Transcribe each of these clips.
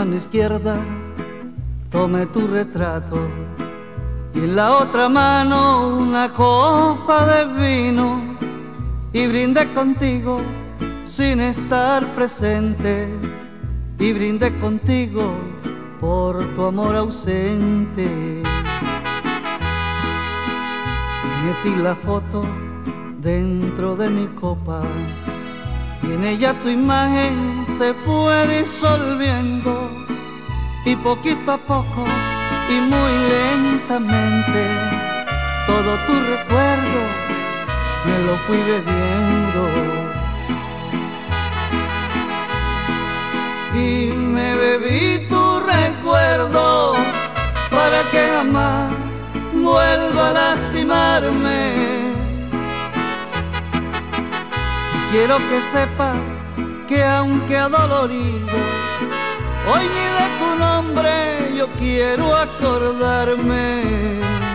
mano izquierda tomé tu retrato y en la otra mano una copa de vino, y brindé contigo sin estar presente, y brindé contigo por tu amor ausente. Metí la foto dentro de mi copa y en ella tu imagen se fue disolviendo, y poquito a poco y muy lentamente todo tu recuerdo me lo fui bebiendo. Y me bebí tu recuerdo para que jamás vuelva a lastimarme. Quiero que sepas que aunque adolorido, hoy ni de tu nombre yo quiero acordarme.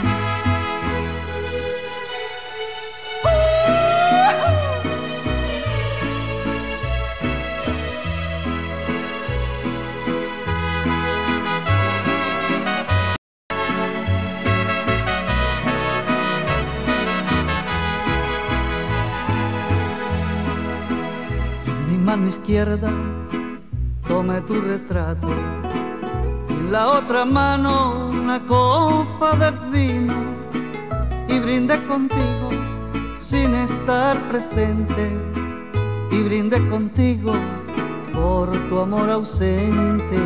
Mano izquierda tomé tu retrato y en la otra mano una copa de vino, y brindé contigo sin estar presente, y brindé contigo por tu amor ausente.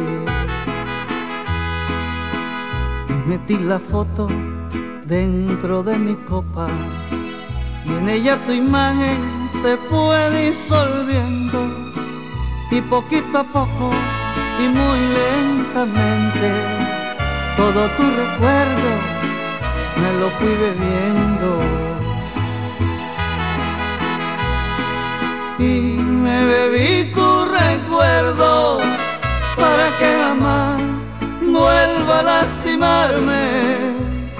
Metí la foto dentro de mi copa y en ella tu imagen se fue disolviendo, y poquito a poco y muy lentamente todo tu recuerdo me lo fui bebiendo. Y me bebí tu recuerdo para que jamás vuelva a lastimarme.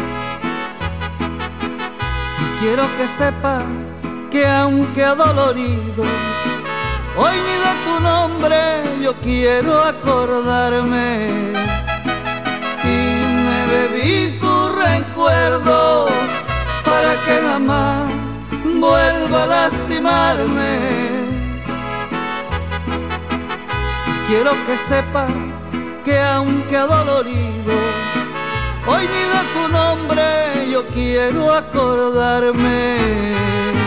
Y quiero que sepas que aunque adolorido, hoy ni de tu nombre yo quiero acordarme. Y me bebí tu recuerdo para que jamás vuelva a lastimarme. Quiero que sepas que aunque adolorido, hoy ni de tu nombre yo quiero acordarme.